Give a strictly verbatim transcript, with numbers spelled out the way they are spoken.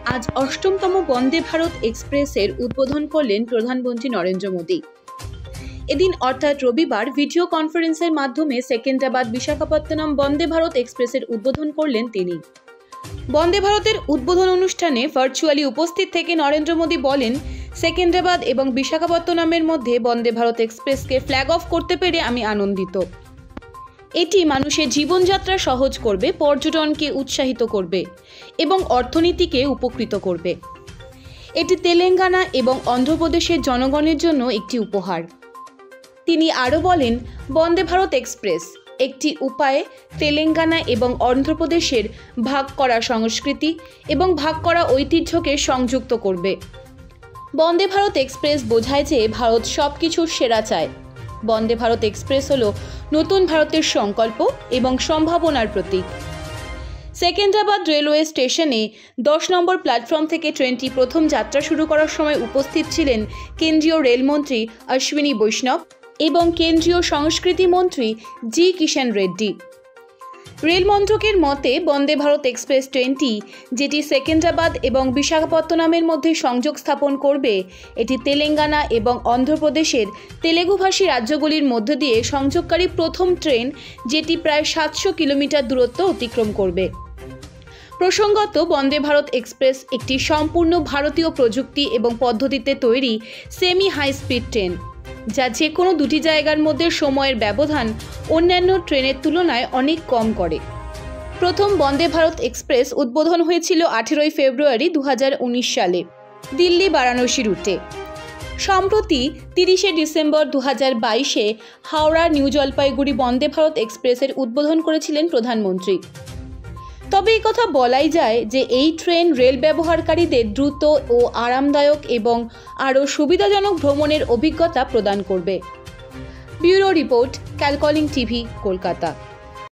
আজ অষ্টমতম বন্দে ভারত এক্সপ্রেসের উদ্বোধন করলেন প্রধানমন্ত্রী নরেন্দ্র মোদী। এদিন অর্থাৎ রবিবার ভিডিও কনফারেন্সের মাধ্যমে সেকেন্দ্রাবাদ বিশাখাপত্তনম বন্দে ভারত এক্সপ্রেসের উদ্বোধন করলেন তিনি। বন্দে ভারতের উদ্বোধন অনুষ্ঠানে ভার্চুয়ালি উপস্থিত থেকে নরেন্দ্র মোদী বলেন, সেকেন্দ্রাবাদ এবং বিশাখাপত্তনমের মধ্যে বন্দে ভারত এক্সপ্রেসকে ফ্ল্যাগ অফ করতে পেরে আমি আনন্দিত। এটি মানুষের জীবনযাত্রা সহজ করবে, পর্যটনকে উৎসাহিত করবে এবং অর্থনীতিকে উপকৃত করবে। এটি তেলেঙ্গানা এবং অন্ধ্রপ্রদেশের জনগণের জন্য একটি উপহার। তিনি আরও বলেন, বন্দে ভারত এক্সপ্রেস একটি উপায়ে তেলেঙ্গানা এবং অন্ধ্রপ্রদেশের ভাগ করা সংস্কৃতি এবং ভাগ করা ঐতিহ্যকে সংযুক্ত করবে। বন্দে ভারত এক্সপ্রেস বোঝায় যে ভারত সব কিছুর সেরা চায়। বন্দে ভারত এক্সপ্রেস হল নতুন ভারতের সংকল্প এবং সম্ভাবনার প্রতীক। সেকেন্দ্রাবাদ রেলওয়ে স্টেশনে দশ নম্বর প্ল্যাটফর্ম থেকে ট্রেনটি প্রথম যাত্রা শুরু করার সময় উপস্থিত ছিলেন কেন্দ্রীয় রেলমন্ত্রী অশ্বিনী বৈষ্ণব এবং কেন্দ্রীয় সংস্কৃতি মন্ত্রী জি কিষাণ রেড্ডি। রেল মন্ত্রকের মতে বন্দে ভারত এক্সপ্রেস ট্রেনটি, যেটি সেকেন্দ্রাবাদ এবং বিশাখাপত্তনমের মধ্যে সংযোগ স্থাপন করবে, এটি তেলেঙ্গানা এবং অন্ধ্রপ্রদেশের তেলেগুভাষী রাজ্যগুলির মধ্য দিয়ে সংযোগকারী প্রথম ট্রেন, যেটি প্রায় সাতশো কিলোমিটার দূরত্ব অতিক্রম করবে। প্রসঙ্গত, বন্দে ভারত এক্সপ্রেস একটি সম্পূর্ণ ভারতীয় প্রযুক্তি এবং পদ্ধতিতে তৈরি সেমি হাই স্পিড ট্রেন, যা যে কোনো দুটি জায়গার মধ্যে সময়ের ব্যবধান অন্যান্য ট্রেনের তুলনায় অনেক কম করে। প্রথম বন্দে ভারত এক্সপ্রেস উদ্বোধন হয়েছিল আঠেরোই ফেব্রুয়ারি দু হাজার উনিশ সালে দিল্লি বারাণসী রুটে। সম্প্রতি তিরিশে ডিসেম্বর দু হাজার বাইশে হাওড়া নিউ জলপাইগুড়ি বন্দে ভারত এক্সপ্রেসের উদ্বোধন করেছিলেন প্রধানমন্ত্রী। তবে এই কথা বলাই যায় যে এই ট্রেন রেল ব্যবহারকারীদের দ্রুত ও আরামদায়ক এবং আরও সুবিধাজনক ভ্রমণের অভিজ্ঞতা প্রদান করবে। ব্যুরো রিপোর্ট, ক্যালকলিং টিভি, কলকাতা।